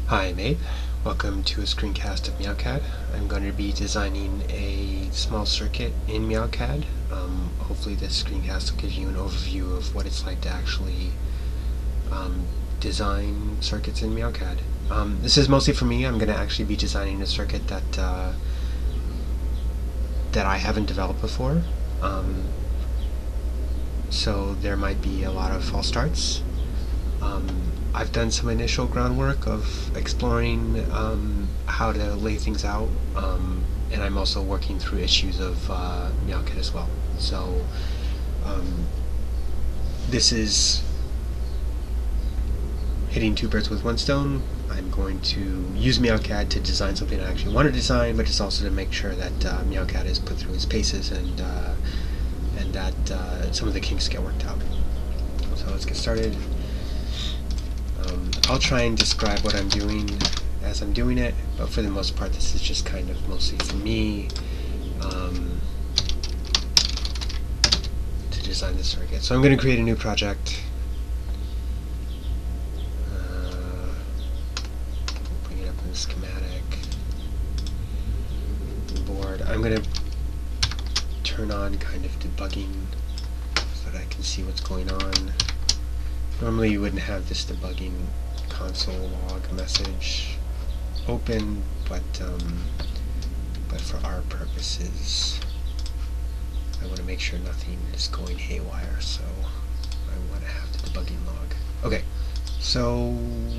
Hi, mate. Welcome to a screencast of MeowCAD. I'm going to be designing a small circuit in MeowCAD. Hopefully this screencast will give you an overview of what it's like to actually design circuits in MeowCAD. This is mostly for me. I'm going to actually be designing a circuit that I haven't developed before. So there might be a lot of false starts. I've done some initial groundwork of exploring how to lay things out, and I'm also working through issues of MeowCAD as well. So this is hitting two birds with one stone. I'm going to use MeowCAD to design something I actually want to design, but just also to make sure that MeowCAD is put through its paces and that some of the kinks get worked out. So let's get started. I'll try and describe what I'm doing as I'm doing it, but for the most part this is just kind of mostly for me to design the circuit. So I'm going to create a new project. Bring it up in the schematic board. I'm going to turn on kind of debugging so that I can see what's going on. Normally you wouldn't have this debugging console log message open, but for our purposes I want to make sure nothing is going haywire, so I want to have the debugging log. Okay, so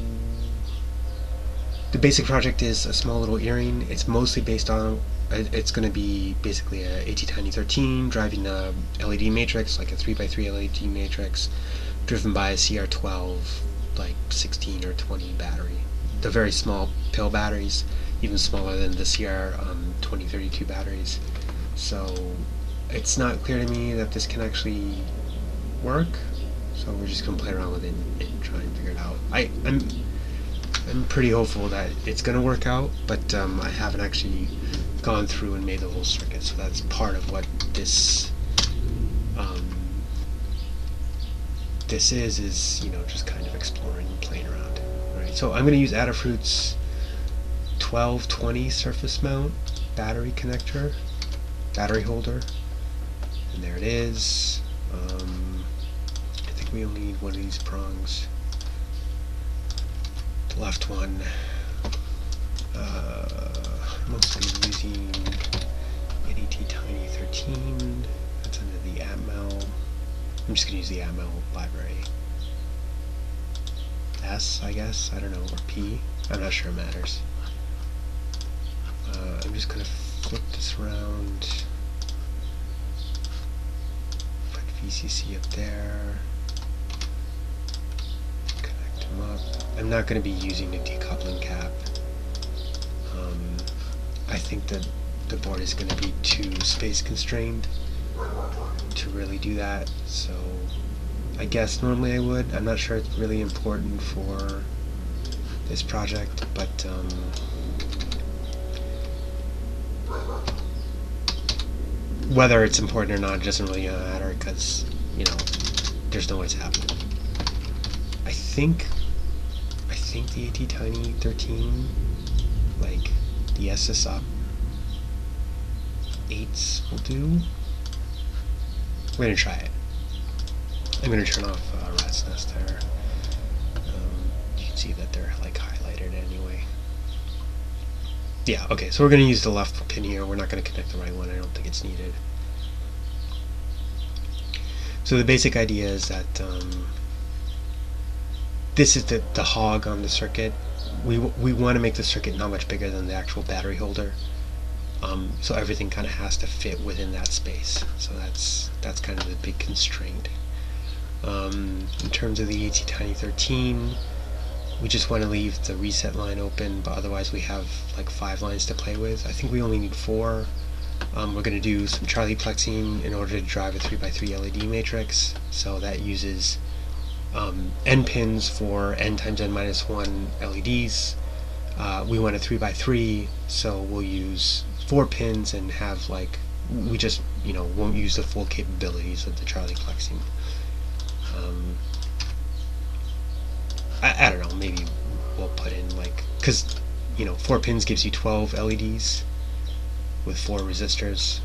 the basic project is a small little earring. It's mostly based on, it's going to be basically a h8ARt driving a LED matrix, like a 3x3 LED matrix, driven by a CR12, like 16 or 20 battery. The very small pill batteries, even smaller than the CR2032 batteries. So it's not clear to me that this can actually work, so we're just going to play around with it and try and figure it out. I'm pretty hopeful that it's going to work out, but I haven't actually gone through and made the whole circuit, so that's part of what this this is, you know, just kind of exploring and playing around. Alright, so I'm going to use Adafruit's 1220 surface mount battery connector, battery holder, and there it is. I think we only need one of these prongs. The left one. I'm also using an h8ARt. That's under the AppMel. I'm just going to use the AppMel library. S, I guess, I don't know, or P, I'm not sure it matters. I'm just going to flip this around, put VCC up there, connect them up. I'm not going to be using a decoupling cap. I think that the board is going to be too space constrained to really do that, so I guess normally I would. I'm not sure it's really important for this project, but whether it's important or not doesn't really matter, because, you know, there's no way it's happening. I think the h8ARt, like the SSUp 8s will do. We're going to try it. I'm going to turn off Rat's Nest there. You can see that they're like highlighted anyway. Yeah, okay, so we're going to use the left pin here. We're not going to connect the right one. I don't think it's needed. So the basic idea is that this is the hog on the circuit. We want to make the circuit not much bigger than the actual battery holder. So everything kind of has to fit within that space. So that's kind of the big constraint. In terms of the h8ARt, we just want to leave the reset line open, but otherwise we have like 5 lines to play with. I think we only need 4. We're going to do some charlieplexing in order to drive a 3x3 LED matrix. So that uses n pins for n times n minus 1 LEDs. We want a 3x3, so we'll use 4 pins and have, like, we just, you know, won't use the full capabilities of the charlieplexing. I don't know, maybe we'll put in like because you know 4 pins gives you 12 LEDs with 4 resistors.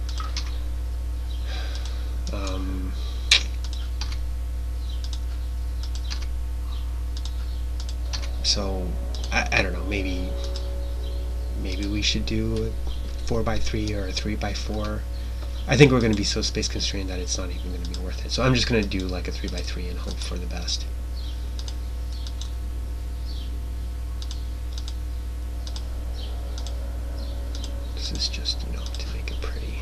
So I don't know, maybe we should do a 4x3 or a 3x4. I think we're going to be so space constrained that it's not even going to be worth it. So I'm just going to do like a 3x3 and hope for the best. This is just, you know, to make it pretty.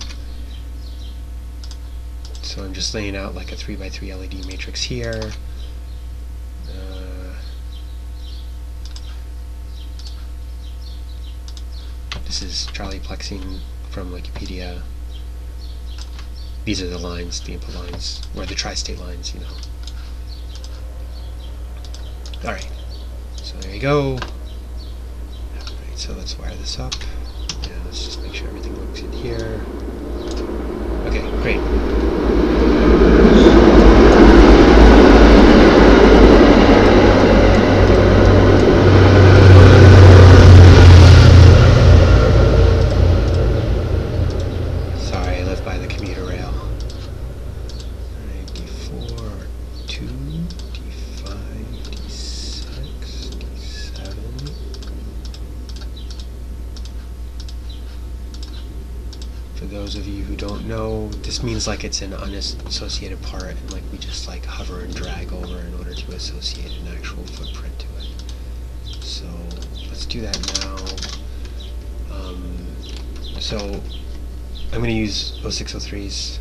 So I'm just laying out like a 3x3 LED matrix here. This is charlieplexing from Wikipedia. These are the lines, the input lines, or the tri-state lines, you know. Alright, so there you go. Alright, so let's wire this up. Yeah, let's just make sure everything works in here. Okay, great. For those of you who don't know, this means like it's an unassociated part, and like we just like hover and drag over in order to associate an actual footprint to it. So let's do that now. So I'm going to use h8ARts.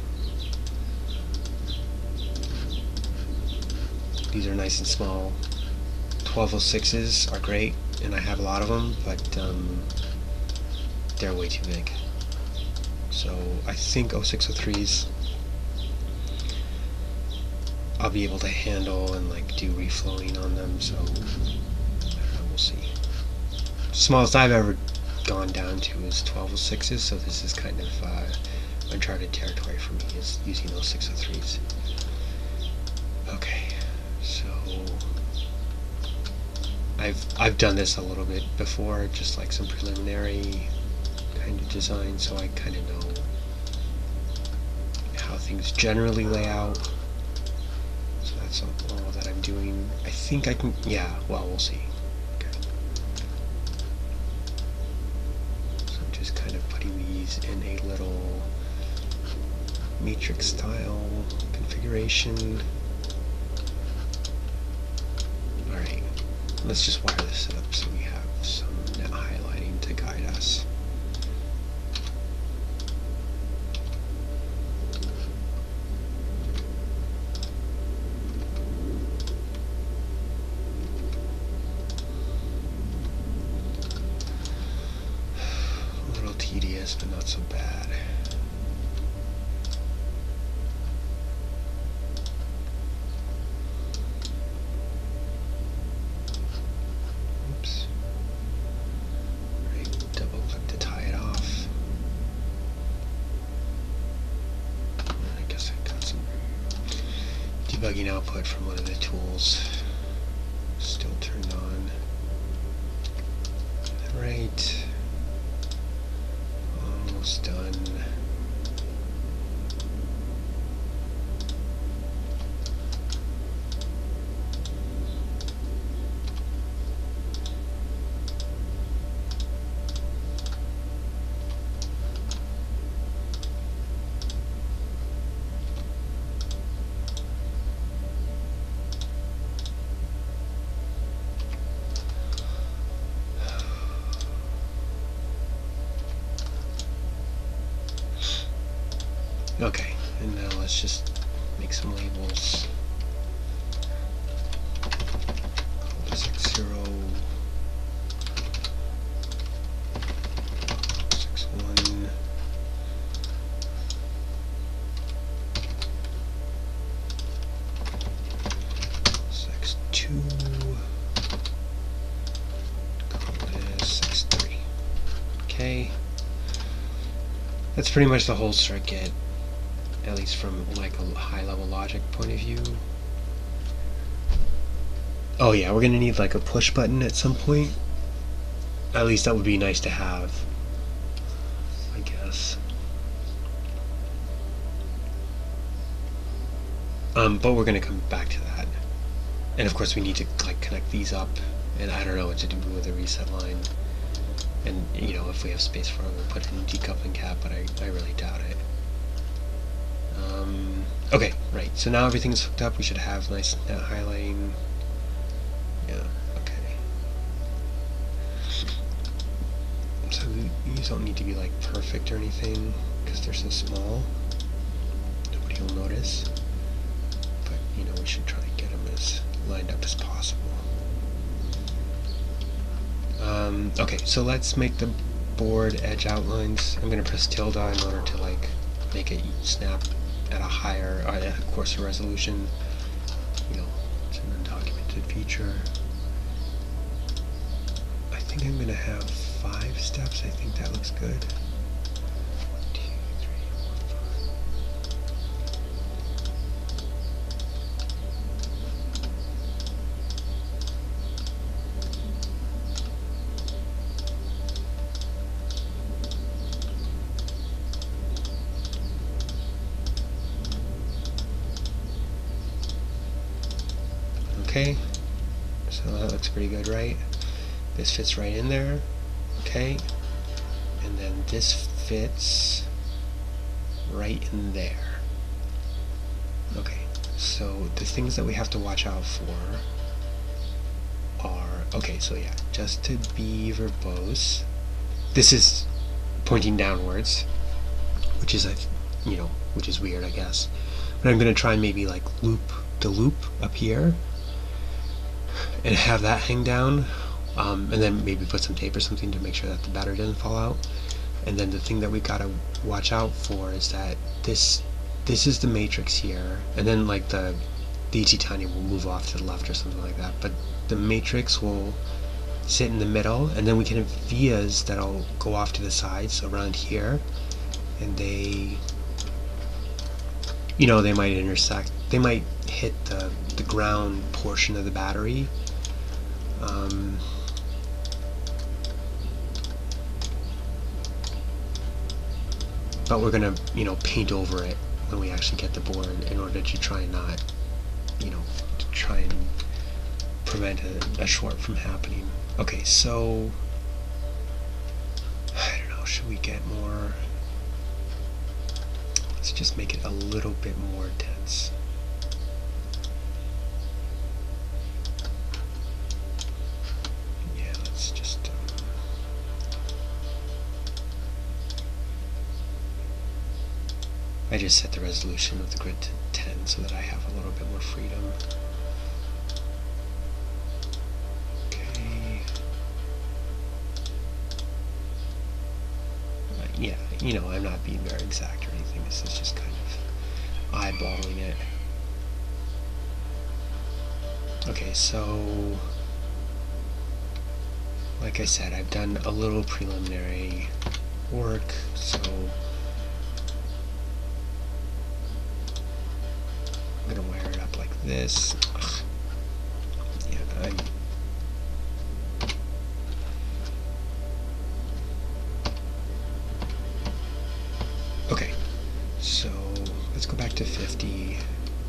These are nice and small. 1206s are great, and I have a lot of them, but they're way too big. So I think h8ARts I'll be able to handle and like do reflowing on them, so I don't know, we'll see. Smallest I've ever gone down to is 1206s, so this is kind of uncharted territory for me, is using h8ARts. Okay, so I've done this a little bit before, just like some preliminary kind of design, so I kind of know how things generally lay out. So that's all that I'm doing. I think I can, yeah, well, we'll see. Okay. So I'm just kind of putting these in a little matrix style configuration. Alright, let's just wire this up so we have some net highlighting to guide us. Tedious, but not so bad. Oops. Right, double click to tie it off. I guess I got some debugging output from one of the tools. Still turned on. Right. Almost done. Okay, and now let's just make some labels. Call this X0, X1, X2, call this X3. Okay, that's pretty much the whole circuit, at least from like a high-level logic point of view. Oh yeah, we're gonna need like a push button at some point. At least that would be nice to have, I guess. But we're gonna come back to that. And of course we need to like connect these up, and I don't know what to do with a reset line. And you know, if we have space for it, we'll put in a decoupling cap, but I really doubt it. Okay, right, so now everything's hooked up. We should have nice net highlighting. Yeah, okay. So these don't need to be like perfect or anything, because they're so small. Nobody will notice. But, you know, we should try to get them as lined up as possible. Okay, so let's make the board edge outlines. I'm going to press tilde in order to like make it snap at a higher, at a coarser resolution. You know, it's an undocumented feature. I think I'm going to have 5 steps. I think that looks good. 1, 2, 3, 4, 5. Okay, so that looks pretty good, right? This fits right in there, okay? And then this fits right in there. Okay, so the things that we have to watch out for are, okay, so yeah, just to be verbose, this is pointing downwards, which is, you know, which is weird, I guess. But I'm going to try and maybe like loop the loop up here and have that hang down, and then maybe put some tape or something to make sure that the battery doesn't fall out. And then the thing that we gotta watch out for is that this is the matrix here, and then like the h8ARt will move off to the left or something like that, but the matrix will sit in the middle, and then we can have vias that'll go off to the sides around here, and they, you know, they might intersect, they might hit the ground portion of the battery. But we're gonna, you know, paint over it when we actually get the board in order to try and not, you know, to try and prevent a short from happening. Okay, so I don't know, should we get more? Let's just make it a little bit more dense. I just set the resolution of the grid to 10 so that I have a little bit more freedom. Okay. Yeah, you know, I'm not being very exact or anything. This is just kind of eyeballing it. Okay, so like I said, I've done a little preliminary work, so I'm gonna wire it up like this. Ugh. Yeah, okay, so let's go back to 50.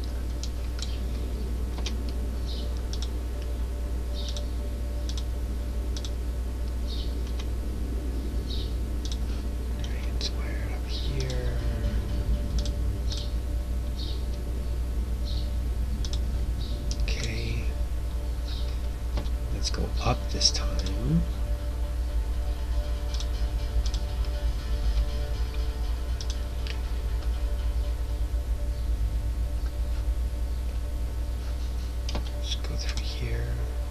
Let's wire it up here. Let's go up this time. Let's go through here.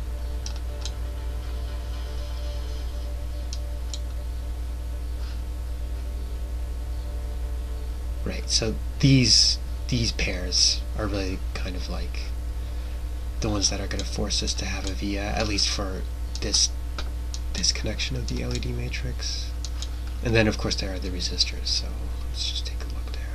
Right, so these pairs are really kind of like the ones that are going to force us to have a via, at least for this connection of the LED matrix. And then of course there are the resistors, so let's just take a look there.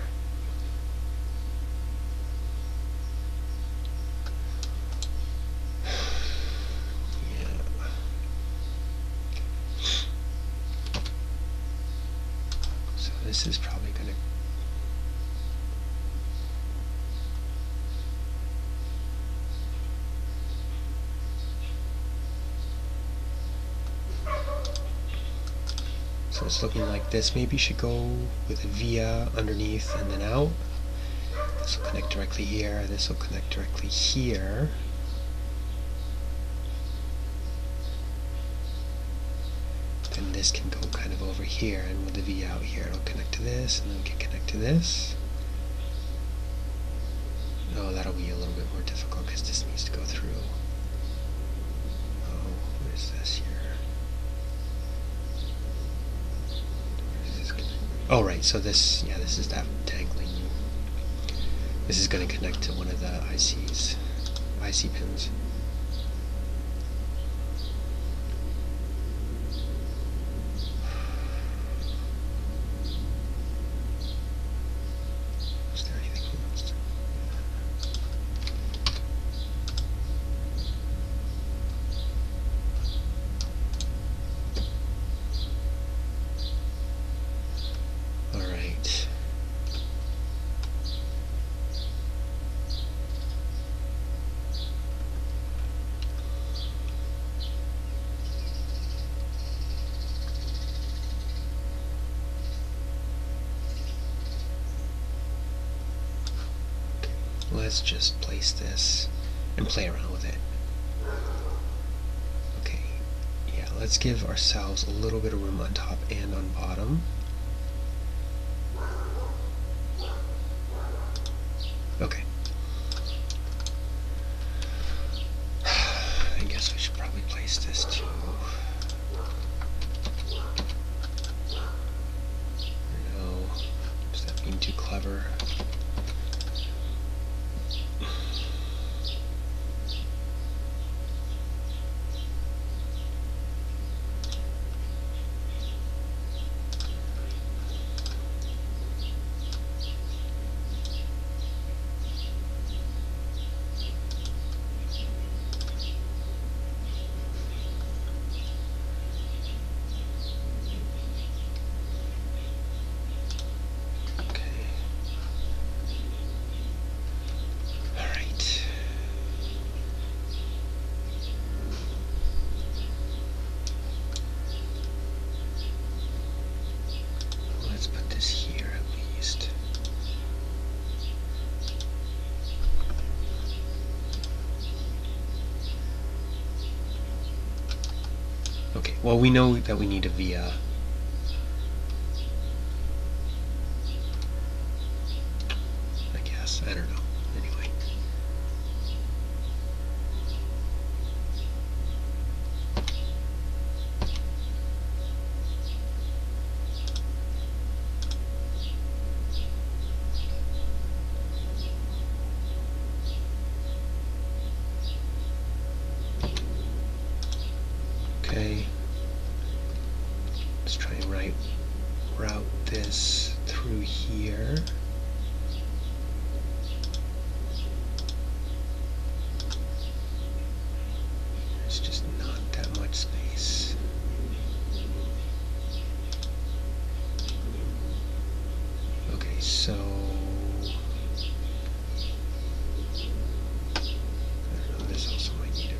this is probably going to... So it's looking like this maybe should go with a via underneath and then out. This will connect directly here, this will connect directly here. Then this can go kind of over here, and with the V out here it'll connect to this, and then we can connect to this. Oh, that'll be a little bit more difficult because this needs to go through. Oh, what is this here? Oh, right, so this, yeah, this is that dangling. This is going to connect to one of the IC pins. Is there anything else? All right. Let's just place this and play around with it. Okay, yeah, let's give ourselves a little bit of room on top and on bottom. Okay. I guess we should probably place this too. No, is that being too clever? Okay, well, we know that we need a via. I guess, I don't know. Anyway. Okay, let's try and route this through here. There's just not that much space. Okay, so I don't know, this also might need a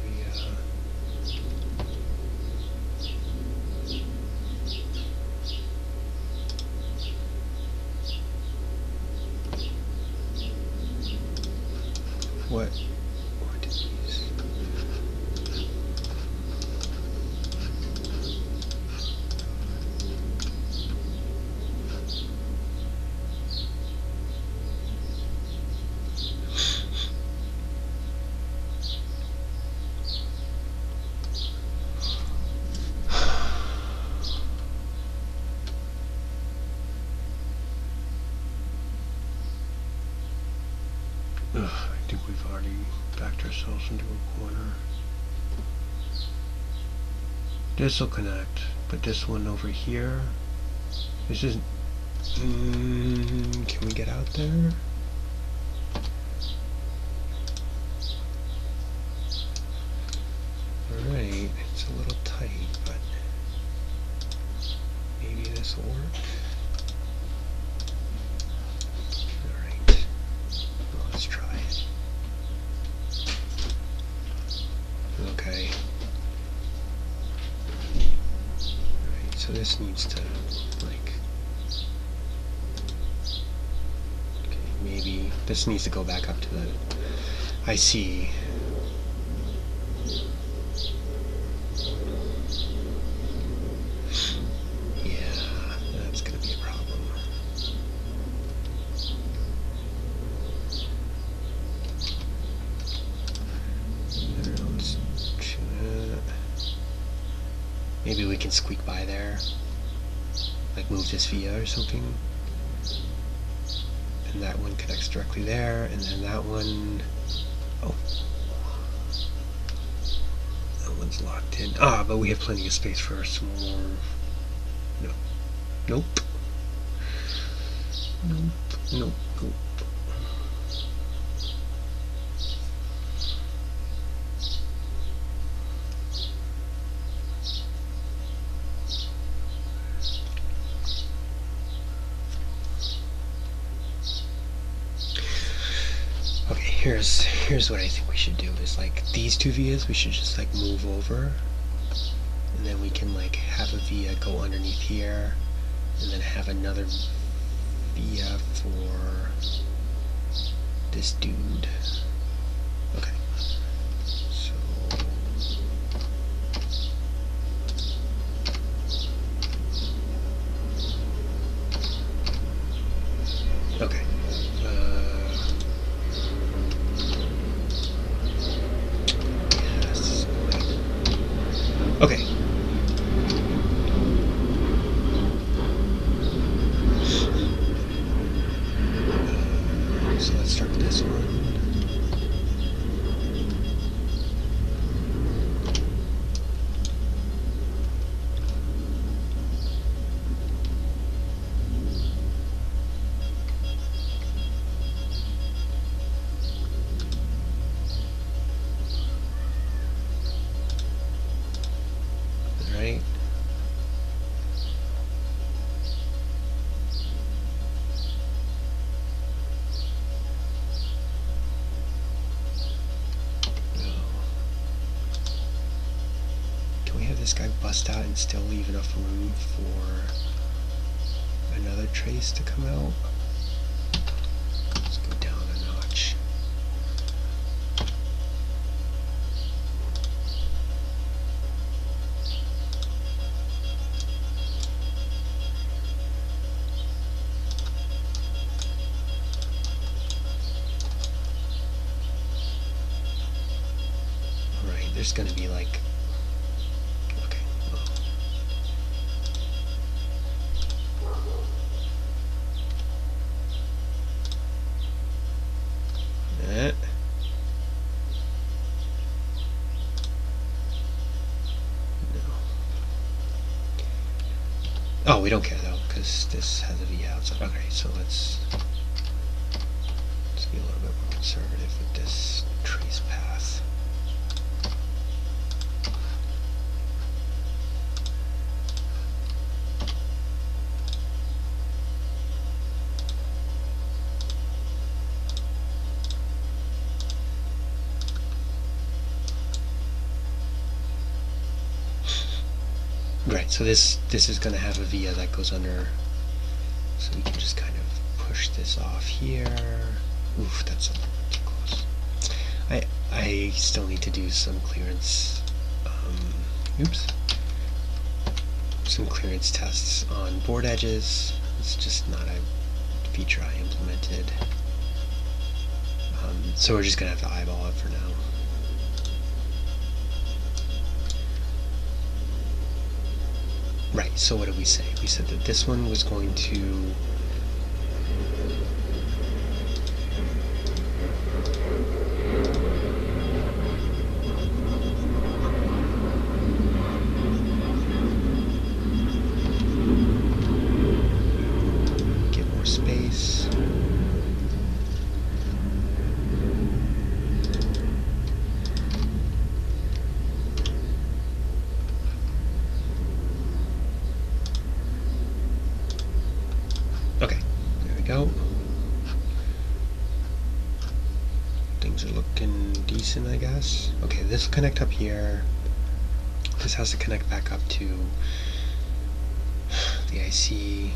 what did we use? I think we've already backed ourselves into a corner. This will connect, but this one over here, this isn't. Can we get out there? Alright, it's a little tight, but maybe this will work. so this needs to, like, okay, maybe this needs to go back up to the, I see. Yeah, that's going to be a problem. Maybe we can squeak by there, like move this via or something. And that one connects directly there, and then that one, oh, that one's locked in. Ah, but we have plenty of space for some more. No, nope, nope, nope, nope. Here's what I think we should do is, like, these two vias we should just like move over, and then we can like have a via go underneath here, and then have another via for this dude. Okay, so okay. Okay. So let's start with this one. This guy bust out and still leave enough room for another trace to come out. Let's go down a notch. Alright, there's gonna be like, oh, we don't care though, because this has a V outside. Okay, so let's be a little bit more conservative with this trace path. Right, so this is going to have a via that goes under, so we can just kind of push this off here. Oof, that's a little bit too close. I still need to do some clearance, some clearance tests on board edges. It's just not a feature I implemented. So we're just going to have to eyeball it for now. Right, so what did we say? We said that this one was going to get more space. Okay, there we go. Things are looking decent, I guess. Okay, this will connect up here. This has to connect back up to the IC.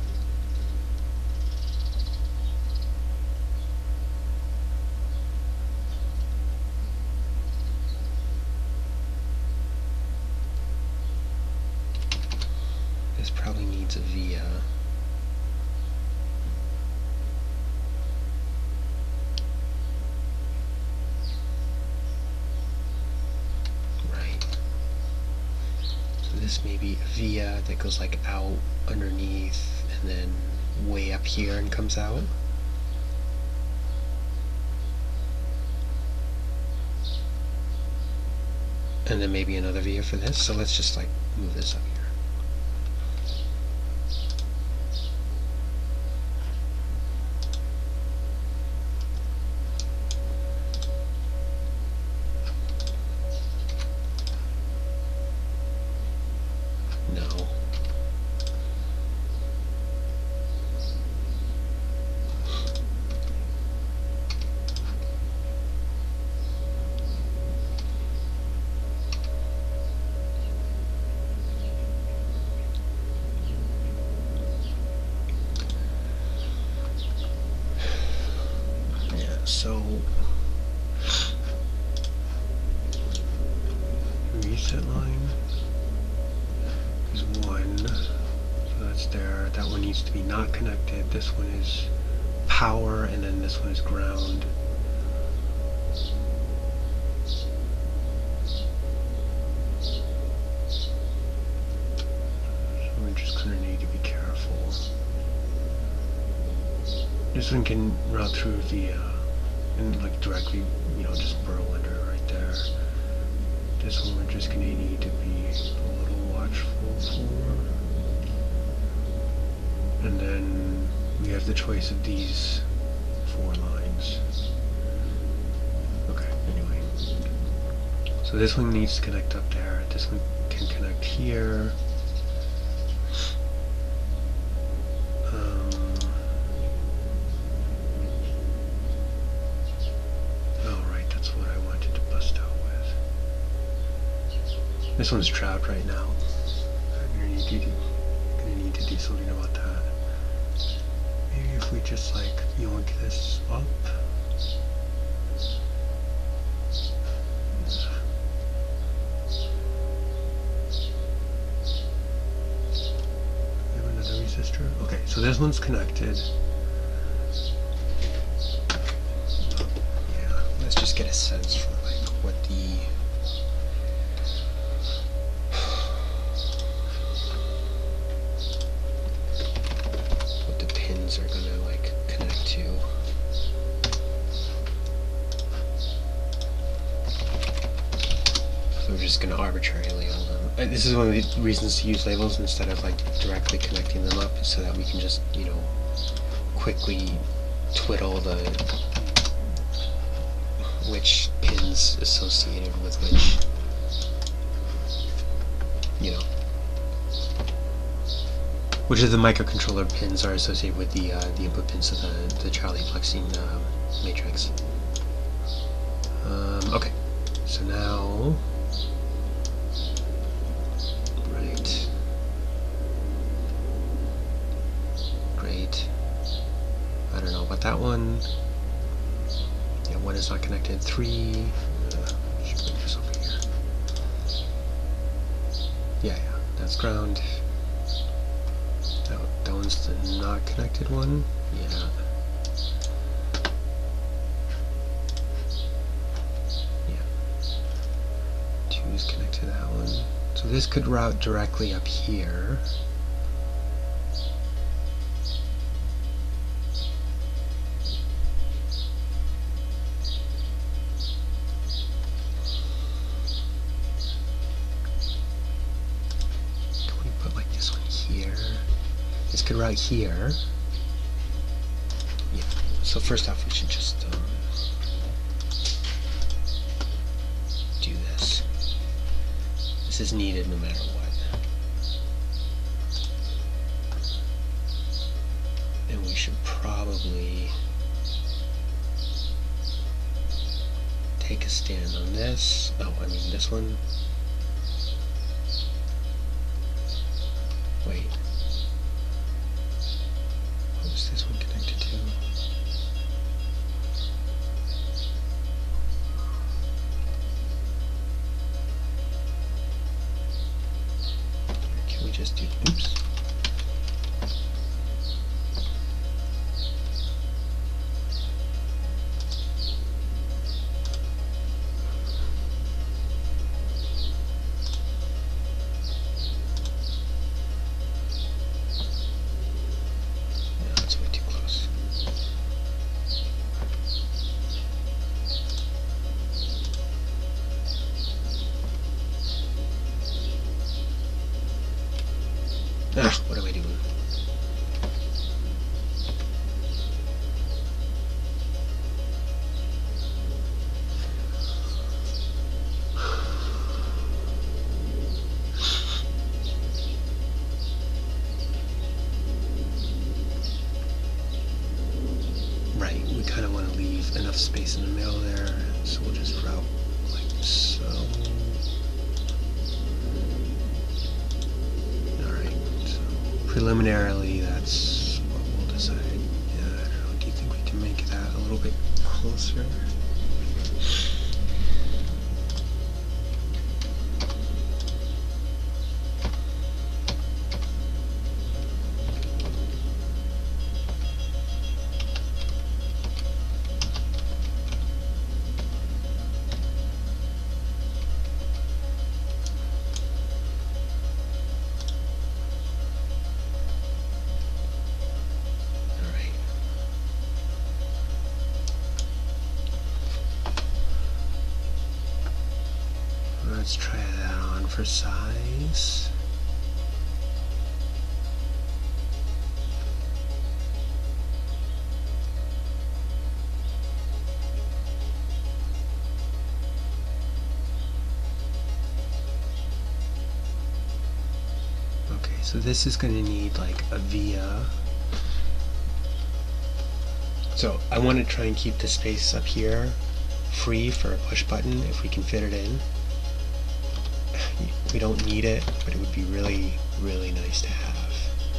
This probably needs a via. This may be a via that goes like out underneath and then way up here and comes out. And then maybe another via for this. So let's just like move this up here. So reset line is 1, so that's there. That one needs to be not connected. This one is power, and then this one is ground. So we're just going to need to be careful. This one can route through the and like directly, you know, just burrow under right there. This one we're just gonna need to be a little watchful for. And then we have the choice of these 4 lines. Okay, anyway. So this one needs to connect up there. This one can connect here. This one's trapped right now. I'm gonna need to do something about that. Maybe if we just like yoink this up. We have another resistor. Okay, so this one's connected. Yeah, let's just get a sense for like what the are going to like connect to. So we're just going to arbitrarily label them. This is one of the reasons to use labels instead of like directly connecting them up, so that we can just, you know, quickly twiddle the which pins associated with which, you know, which of the microcontroller pins are associated with the input pins of the charlieplexing matrix. Okay, so now, right, great. I don't know about that one. Yeah, 1 is not connected. 3. Should bring this over here. Yeah, that's ground. That one's the not connected one. Yeah. Yeah. 2 is connected to that one. So this could route directly up here. Can we put like this one here? This could route here. Yeah. So first off, we should just do this. This is needed no matter what. And we should probably take a stand on this. Oh, I mean this one. Wait. just do, oops. What am I doing? Right, we kind of want to leave enough space in the middle there, so we'll just route like so. Preliminarily, that's what we'll decide. Yeah, I don't know. Do you think we can make that a little bit closer? Let's try that on for size. Okay, so this is going to need like a via. So I want to try and keep the space up here free for a push button if we can fit it in. We don't need it, but it would be really, really nice to have.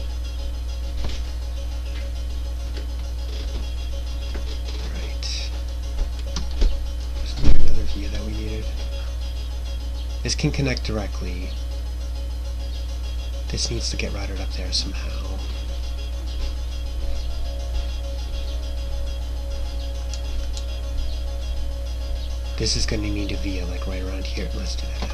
Right. Wasn't there another view that we needed? This can connect directly. This needs to get routed up there somehow. This is going to need a via like right around here. Let's do that now.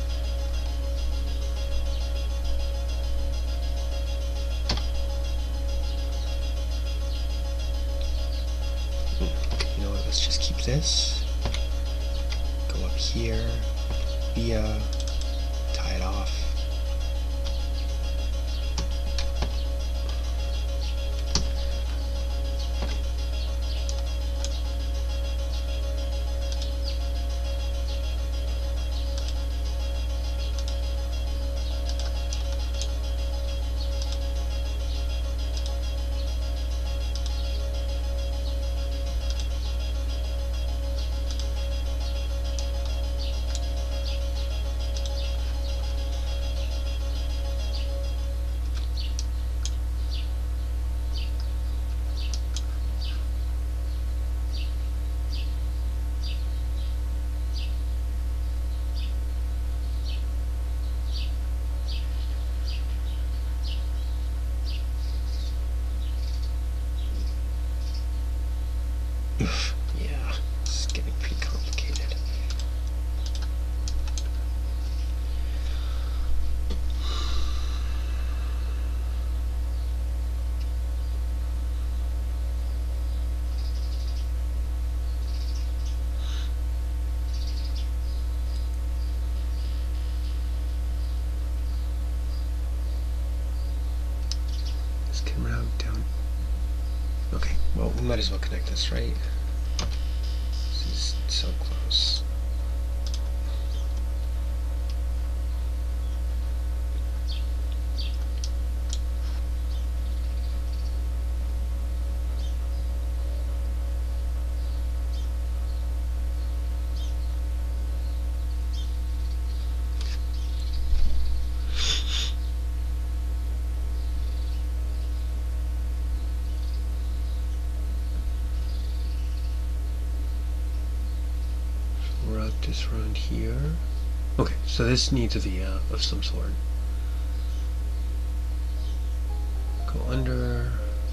You know what, let's just keep this, go up here, via, tie it off. Yeah, it's getting pretty complicated. This can route down. Okay, well, we might as well connect this, right? This is so close. Just around here. Okay, so this needs a via of some sort. Go under.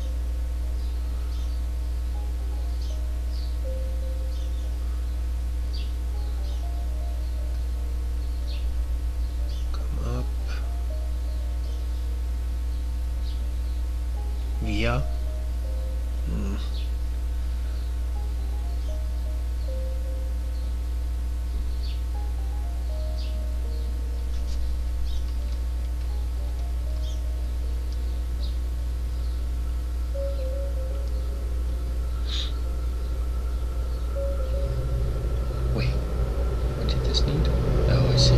Come up. Via. Wait, what did this need? Oh, I see.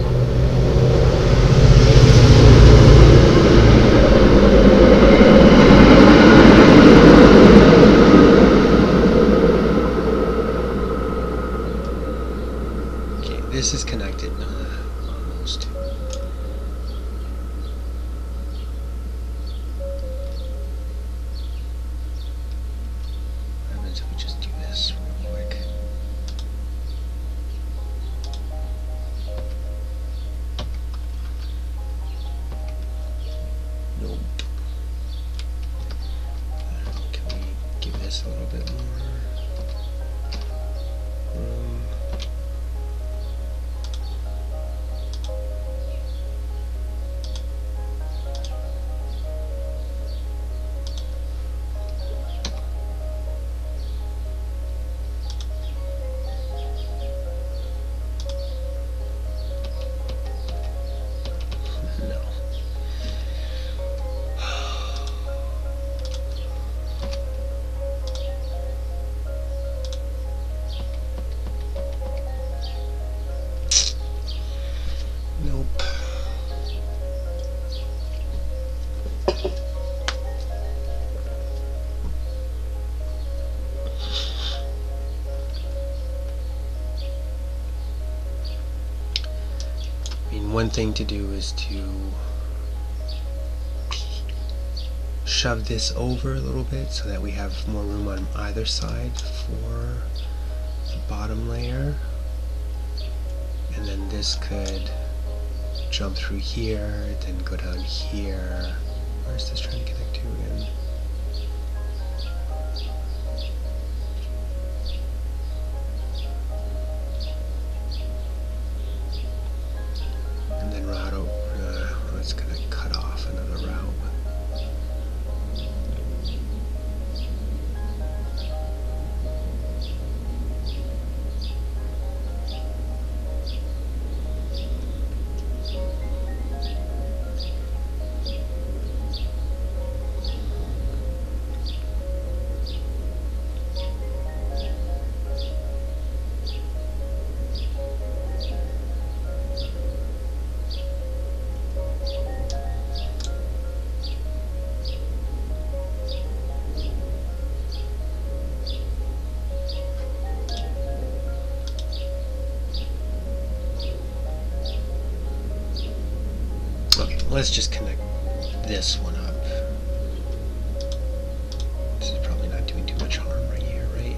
Okay, this is connected almost. What happens if we just do this real quick? Nope. Can we give this a little bit more room? No. Nope. I mean, one thing to do is to shove this over a little bit so that we have more room on either side for the bottom layer. And then this could jump through here, then go down here. Where's this trying to connect to again? And then route over. It's going to cut off another route. Let's just connect this one up. This is probably not doing too much harm right here, right?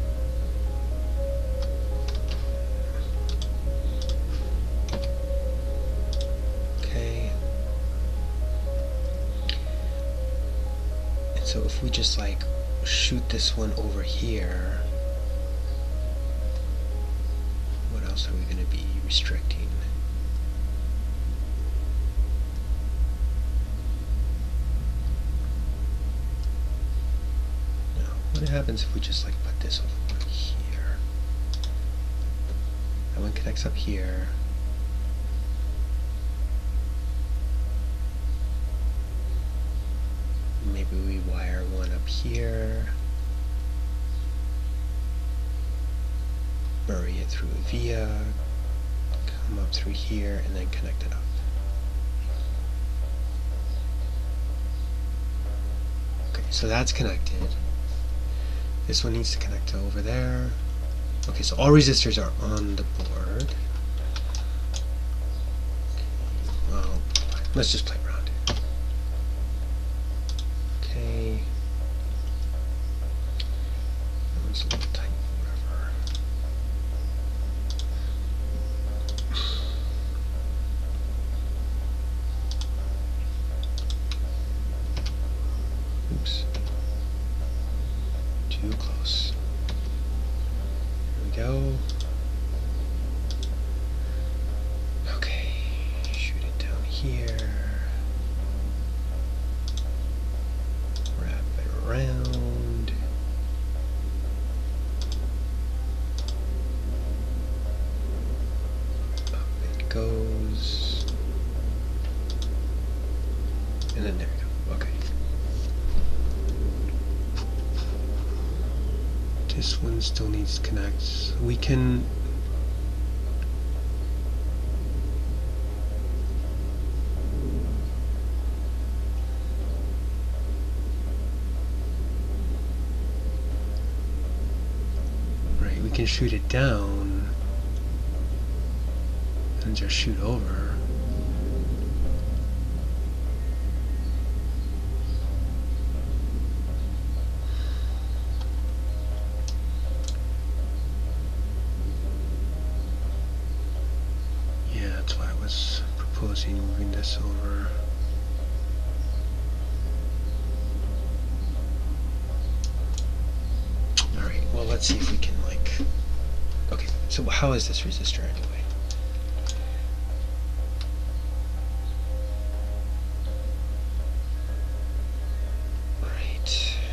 Okay. And so if we just like shoot this one over here, what else are we going to be restricting? What happens if we just like put this over here? That one connects up here. Maybe we wire one up here. Bury it through a via. Come up through here and then connect it up. Okay, so that's connected. This one needs to connect to over there. Okay, so all resistors are on the board. Okay, well, let's just play around. Okay. That one's a little tight, whatever. And then there we go. Okay. This one still needs to connect. So we can. Right, we can shoot it down and just shoot over. That's why I was proposing moving this over. Alright, well let's see if we can like... Okay, so how is this resistor anyway? Right.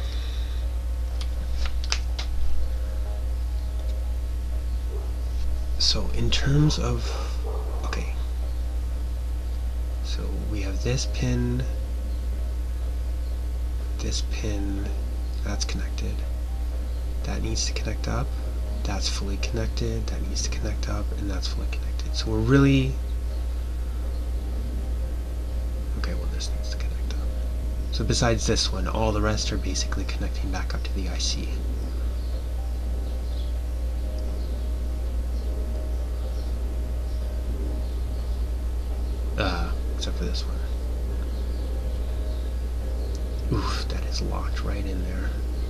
So in terms of... So we have this pin, that's connected. That needs to connect up, that's fully connected, that needs to connect up, and that's fully connected. So we're really... Okay, well this needs to connect up. So besides this one, all the rest are basically connecting back up to the IC. Except for this one. Oof, that is locked right in there.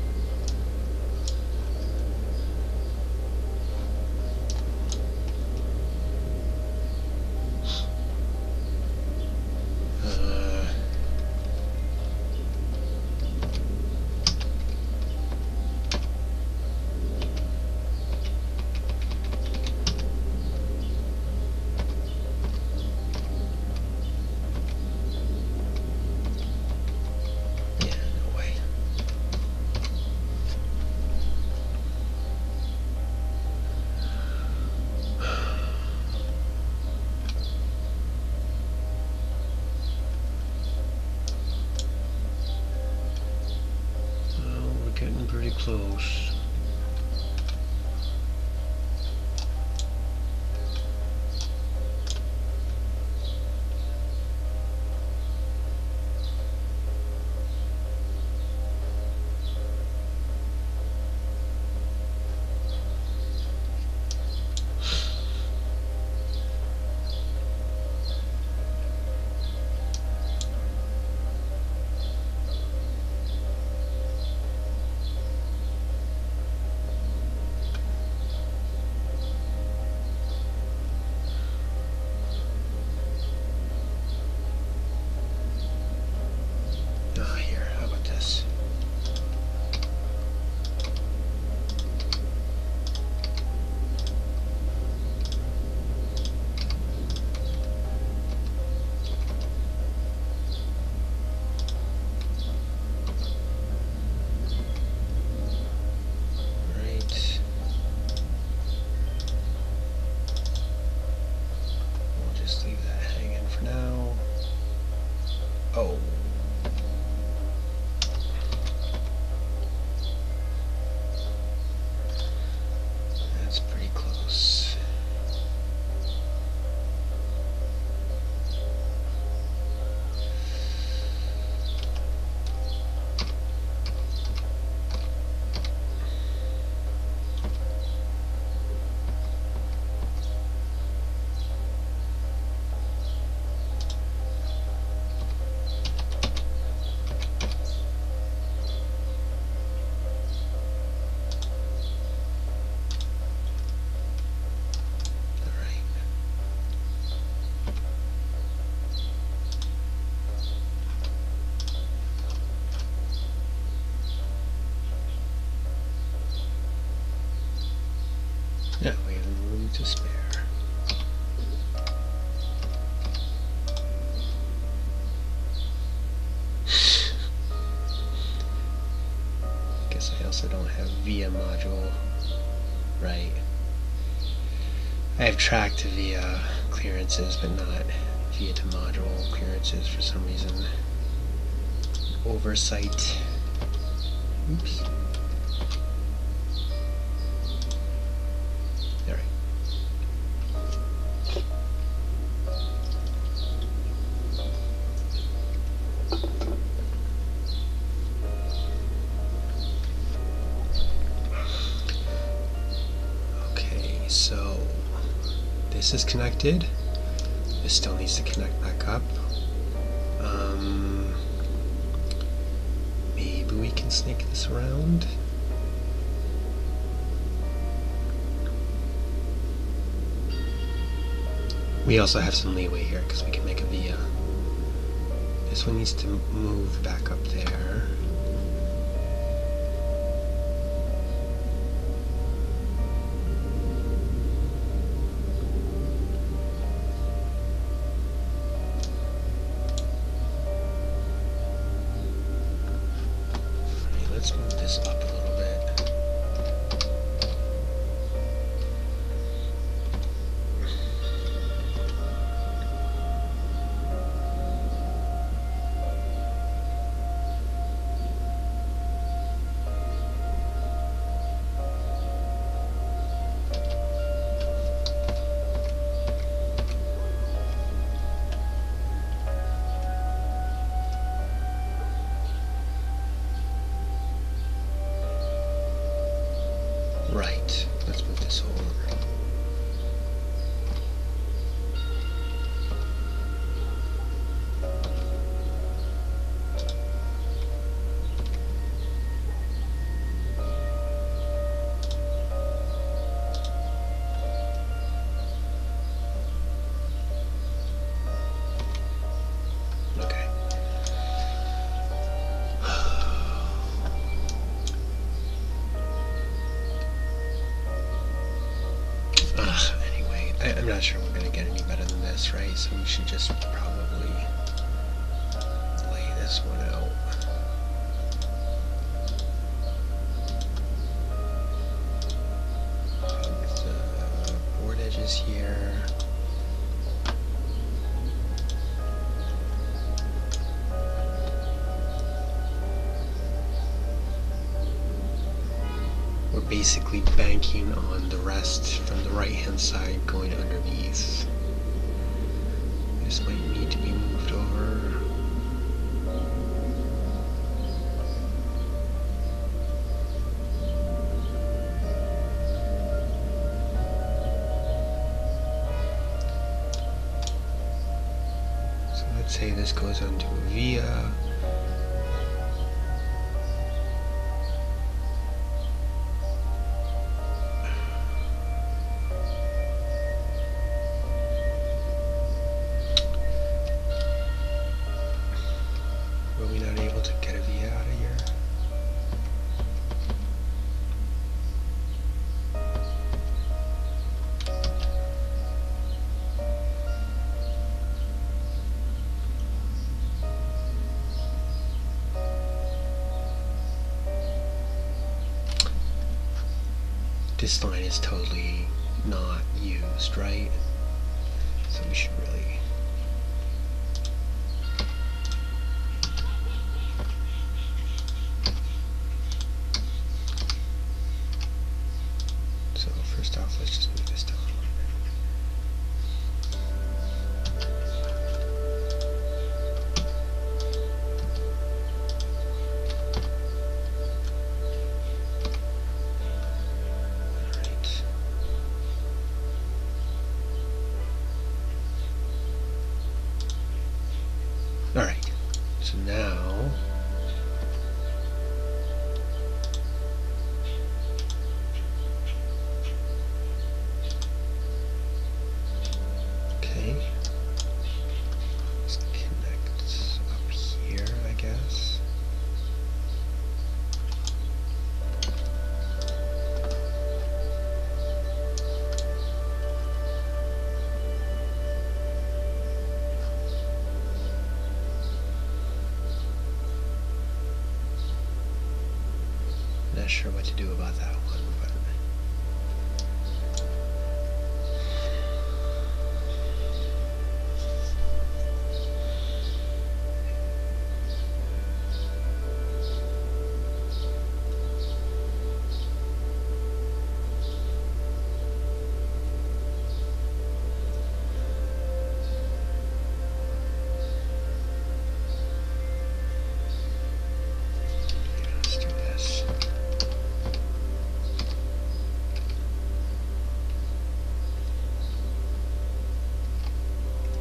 Pretty close. Oh. That's pretty close. Yeah, we have room to spare. Guess I also don't have via module, right? I have tracked via clearances, but not via to module clearances for some reason. Oversight. Oops. All right. Okay, so this is connected. This still needs to connect back up. Maybe we can snake this around. We also have some leeway here because we can make a via. This one needs to move back up there. Let's move this up a little bit. Right, let's move this over. Okay. Anyway, I'm not sure we're going to get any better than this, right? So we should just probably lay this one out. With the board edges here. We're basically banking on the rest from the right hand side going underneath. This might need to be moved over. So let's say this goes onto a via. Were we not able to get a via out of here? This line is totally not used, right? So we should really... So first off, let's just move this down a little bit. Alright, so now let's connect up here, I guess. Not sure what to do about that one, but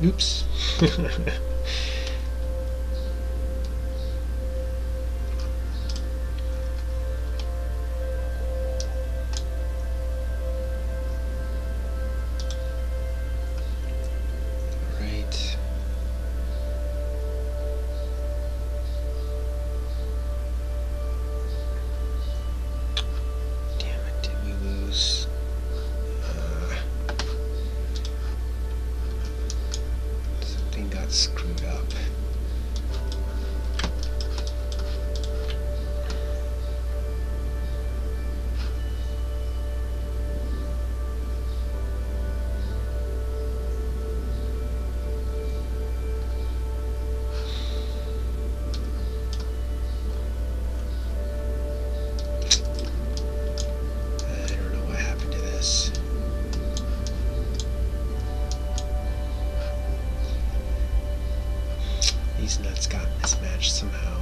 Oops. Right. Damn it, did we lose? Something got screwed up. These nuts got mismatched somehow.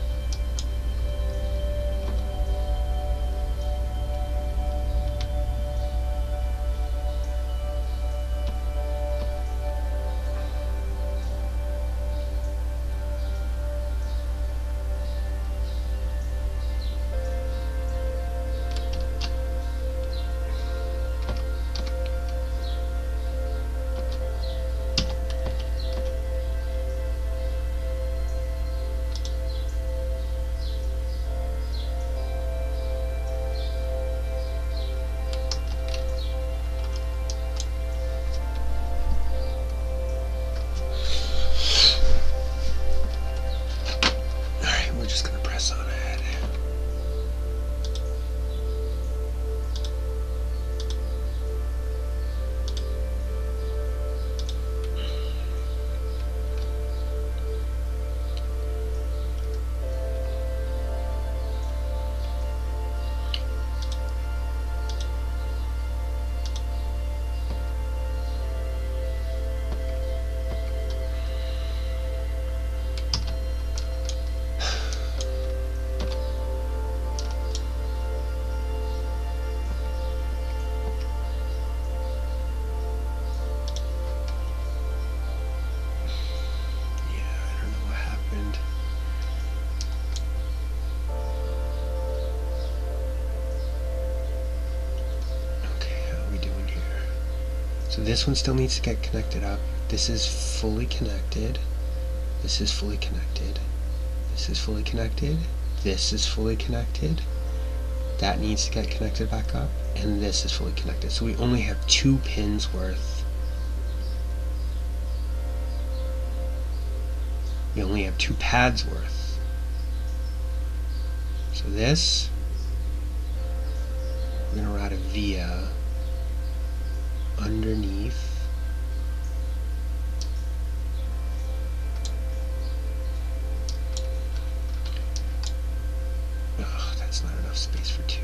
So this one still needs to get connected up. This is fully connected. This is fully connected. This is fully connected. This is fully connected. That needs to get connected back up. And this is fully connected. So we only have 2 pins worth. We only have 2 pads worth. So this, we're going to route a via underneath that's not enough space for 2.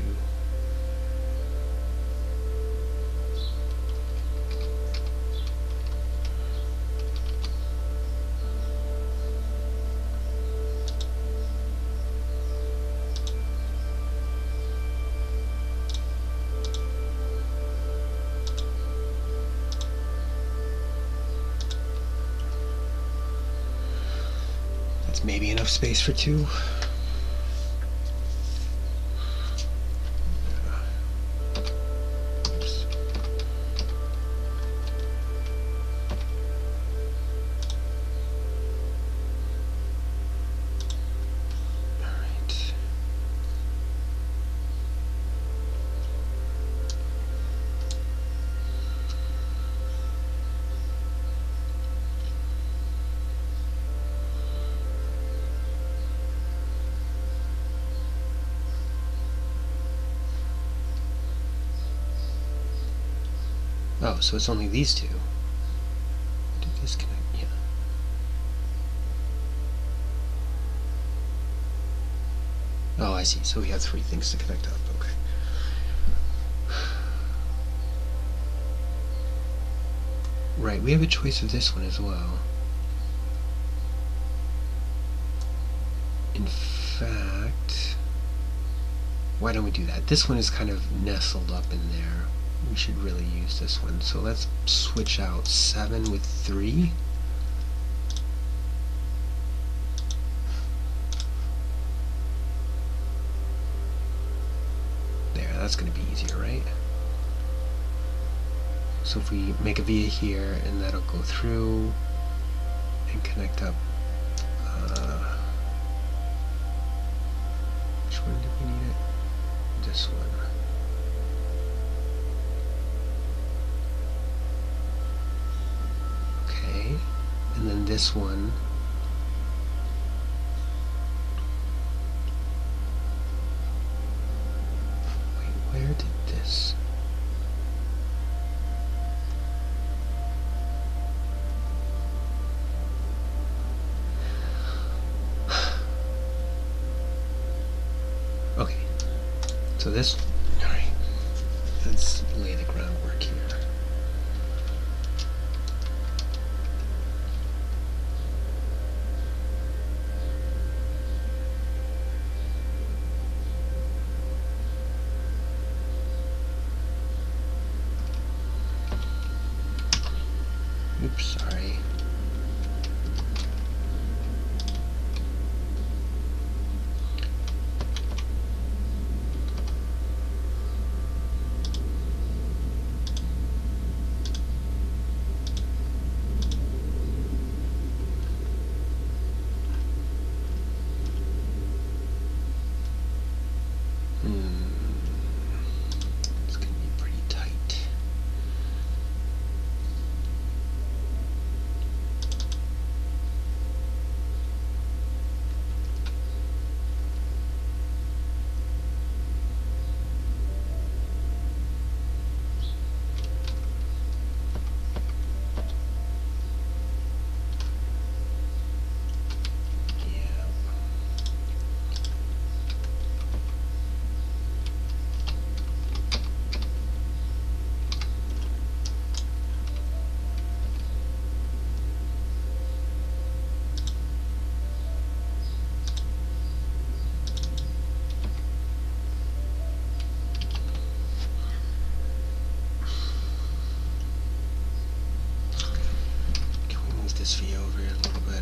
Maybe enough space for 2. Oh, so it's only these 2. Did this connect? Yeah. Oh, I see. So we have 3 things to connect up. Okay. Right, we have a choice of this one as well. In fact, why don't we do that? This one is kind of nestled up in there. We should really use this one. So let's switch out 7 with 3. that's going to be easier, right? So if we make a via here, and that'll go through and connect up. Which one do we need it? This one. Okay, and then this one. Wait, where did this? Okay, so this, all right, let's lay the groundwork here. Oops, sorry. It's going to be pretty tight. This view over here a little bit.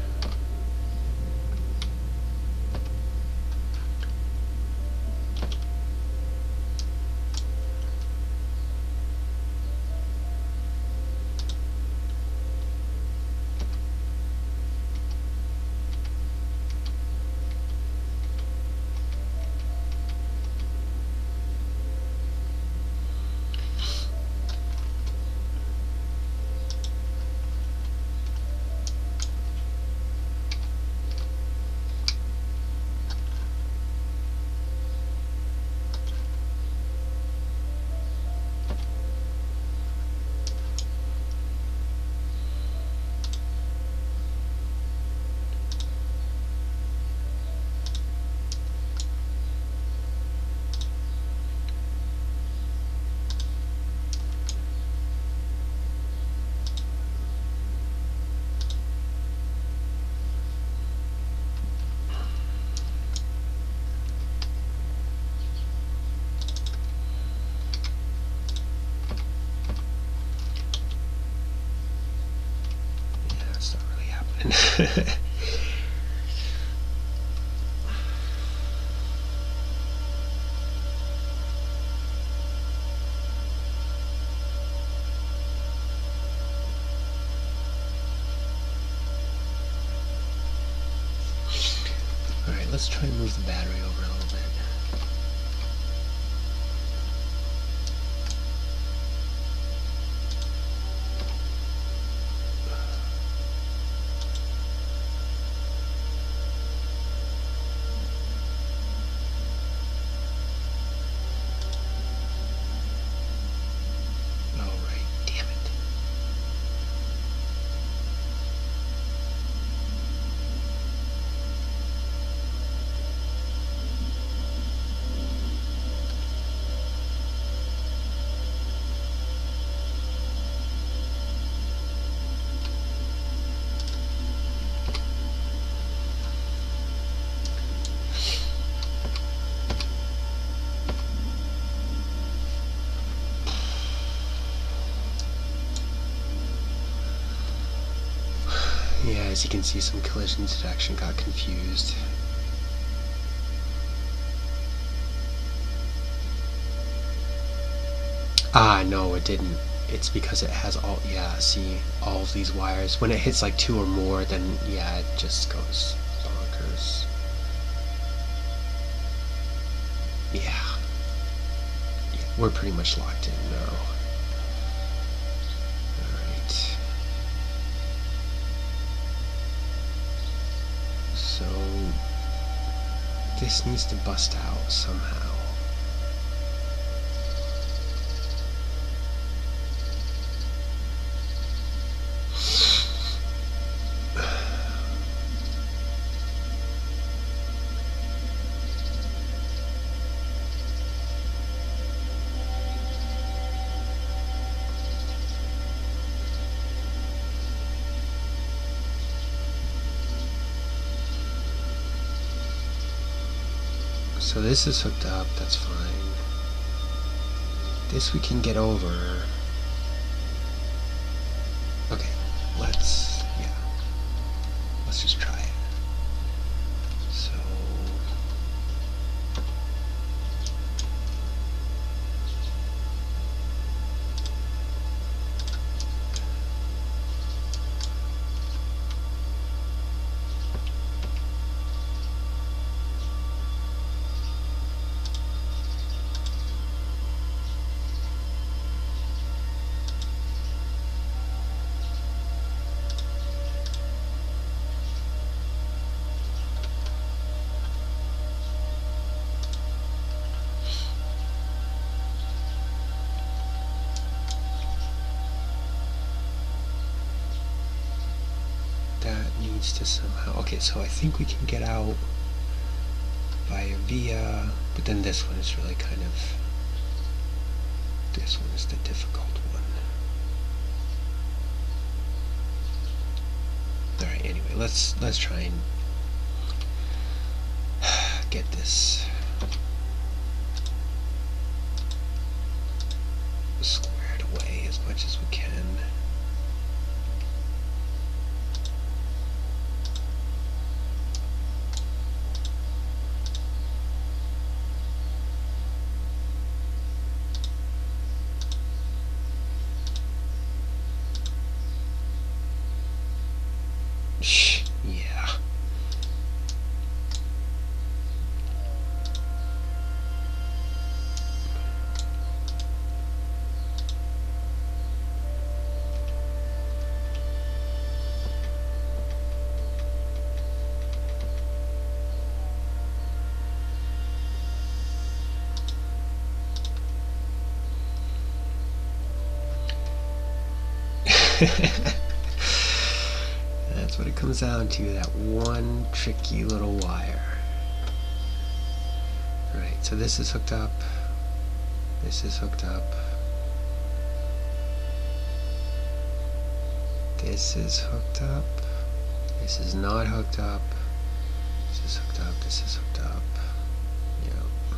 Alright, let's try and move the battery over a little bit. Yeah, as you can see, some collision detection got confused. Ah, no, it didn't. It's because it has all, yeah, see, all of these wires. When it hits like 2 or more, then yeah, it just goes bonkers. Yeah. We're pretty much locked in now. Alright. So, this needs to bust out somehow. So this is hooked up, that's fine. This we can get over. Okay, let's just try it. So needs to somehow, okay, so I think we can get out via, but then this one is really kind of, this one is the difficult one. Alright, anyway, let's try and get this squared away as much as we can. Yeah. That's what it comes down to, that one tricky little wire. Right, so this is hooked up. This is hooked up. This is hooked up. This is not hooked up. This is hooked up. This is hooked up. Yep.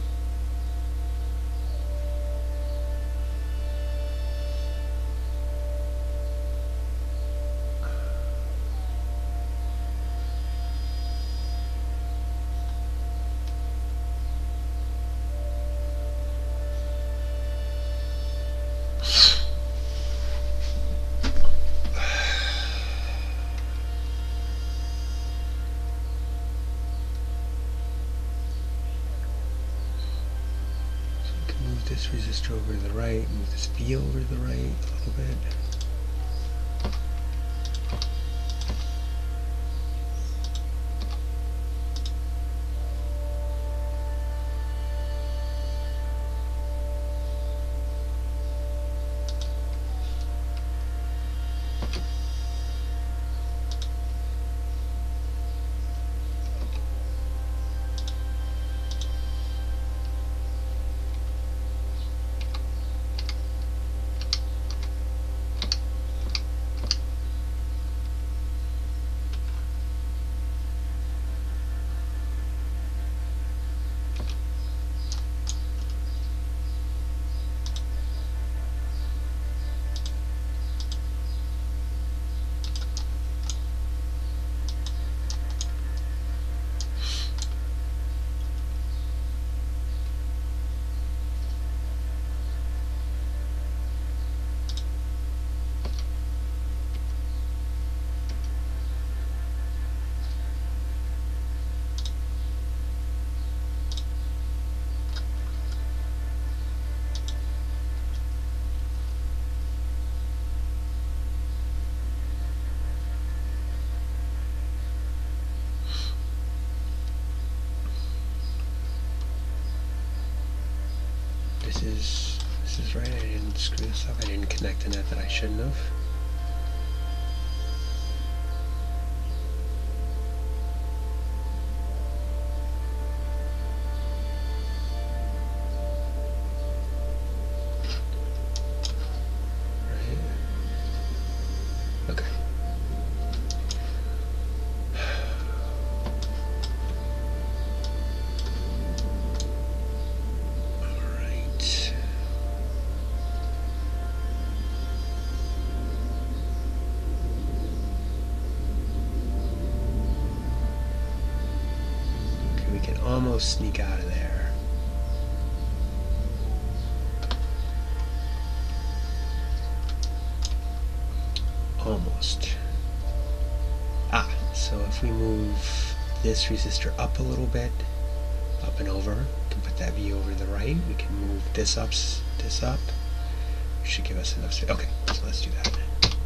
This resistor over to the right, move this V over to the right a little bit. this is right. I didn't screw this up. I didn't connect a net that I shouldn't have. Almost sneak out of there. Almost. So if we move this resistor up a little bit, up and over, we can put that V over to the right. We can move this up. It should give us enough space. Okay, so let's do that.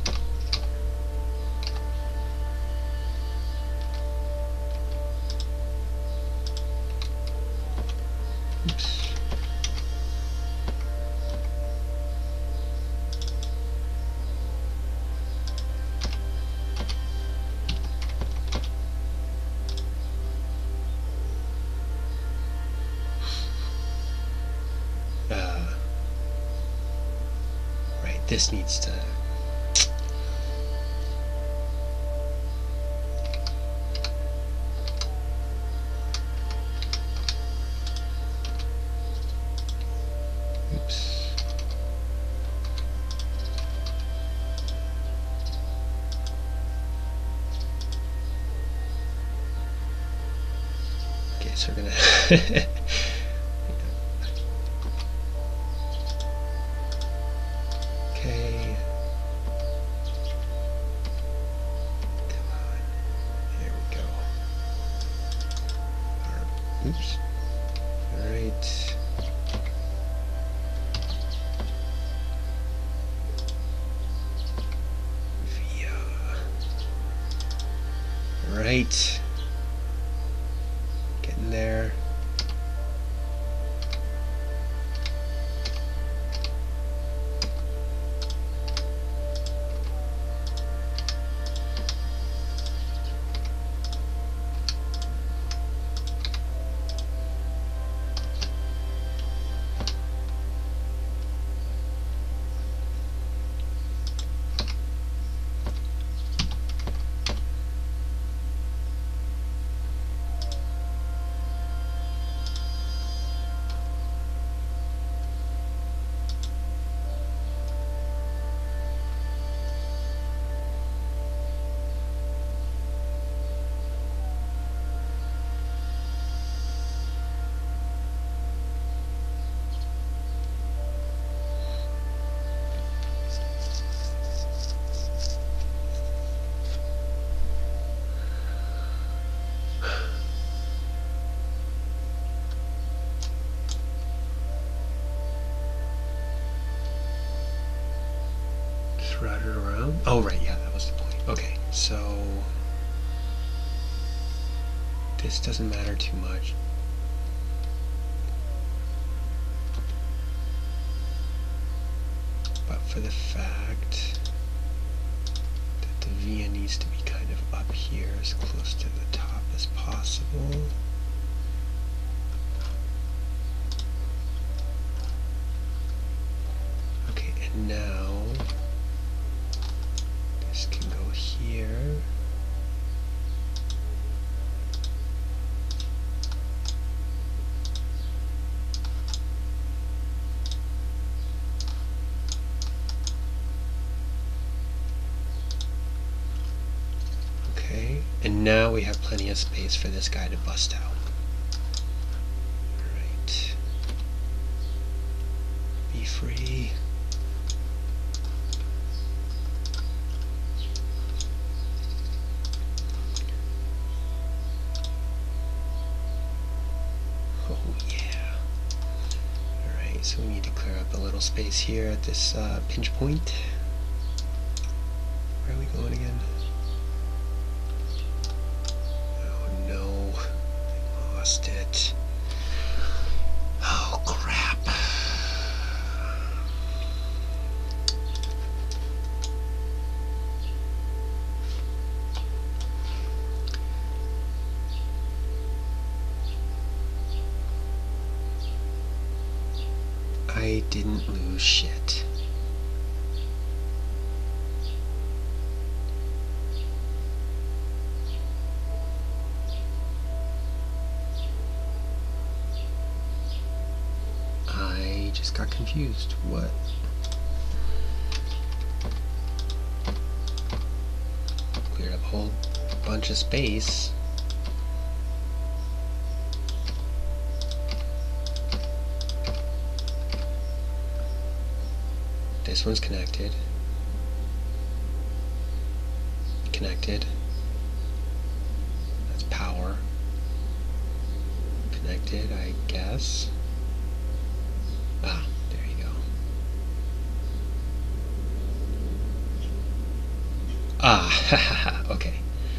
Oops. Right, this needs to... So we're gonna okay. Come on. There we go. Oops. Alright. Right. There. Route it around. Oh, right, yeah, that was the point. Okay, so this doesn't matter too much. But for the fact that the via needs to be kind of up here as close to the top as possible. Okay, and now this can go here. Okay, and now we have plenty of space for this guy to bust out. Alright. Be free. Oh yeah. Alright, so we need to clear up a little space here at this pinch point. Where are we going again? Oh no, I lost it. Oh crap. I didn't lose shit. I just got confused. What? Cleared up a whole bunch of space. This one's connected. Connected. That's power. Connected, I guess. Ah, there you go. Ah, okay.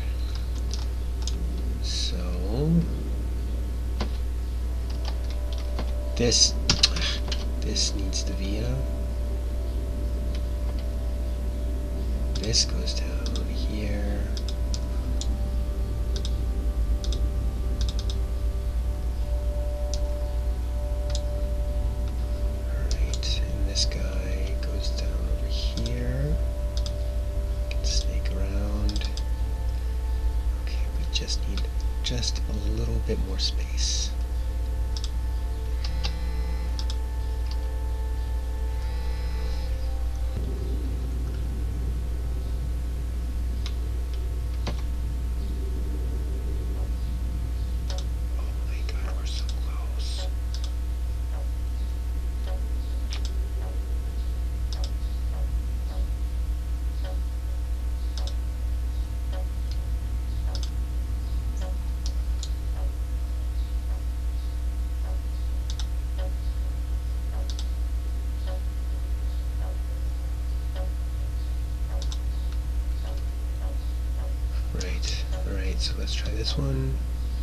So this needs to be a. This goes down here. Alright, and this guy goes down over here. Can snake around. Okay, we just need just a little bit more space. Alright, so let's try this one.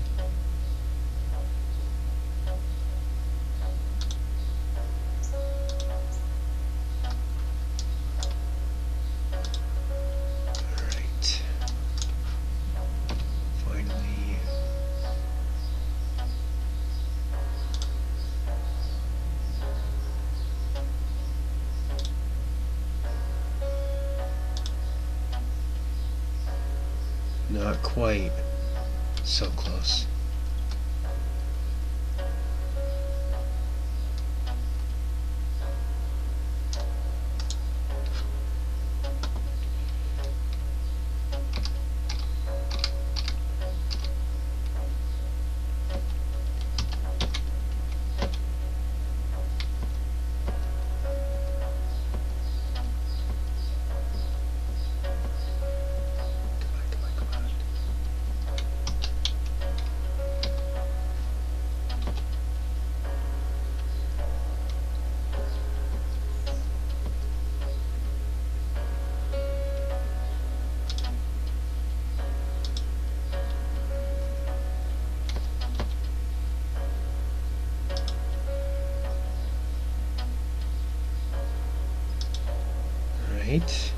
Alright. Finally. Not quite. So close. Right.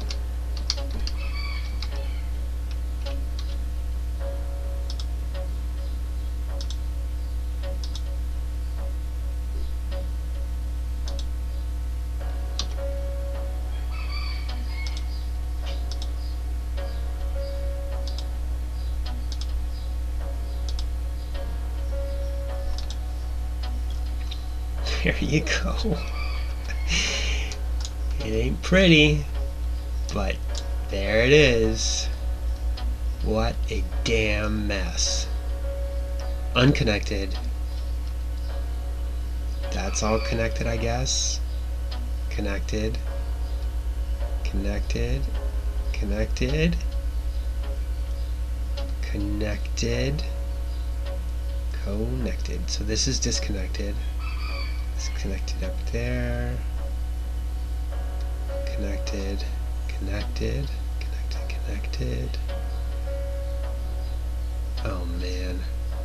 There you go. It ain't pretty, but there it is. What a damn mess. Unconnected. That's all connected, I guess. Connected. Connected. Connected. Connected. Connected. So this is disconnected. It's connected up there. Connected. Connected. Connected. Connected. Oh man.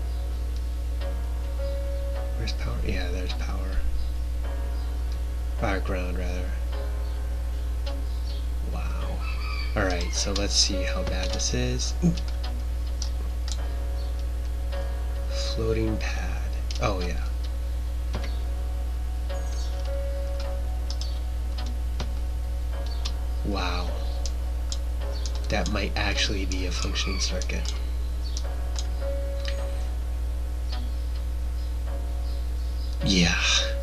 Where's power? Yeah, there's power. Ground rather. Wow. Alright, so let's see how bad this is. Ooh. Floating pad. Oh yeah. Wow. That might actually be a functioning circuit. Yeah.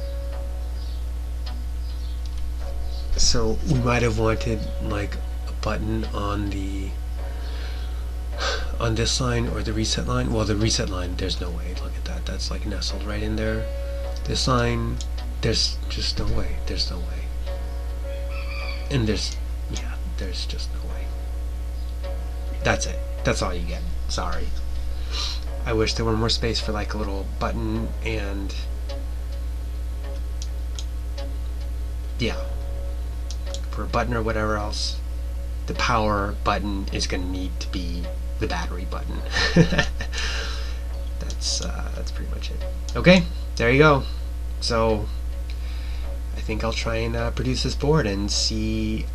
So we might have wanted like a button on this line or the reset line. Well, the reset line, there's no way. Look at that. That's like nestled right in there. This line, there's just no way. There's no way. And there's just no way. That's it. That's all you get. Sorry. I wish there were more space for like a little button and yeah. For a button or whatever else, the power button is going to need to be the battery button. That's pretty much it. Okay, there you go. So I think I'll try and produce this board and see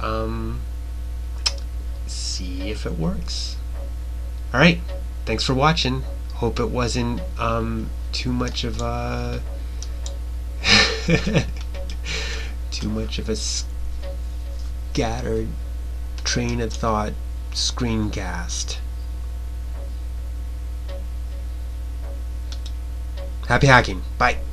if it works. All right, thanks for watching. Hope it wasn't too much of a scattered train of thought screencast. Happy hacking. Bye.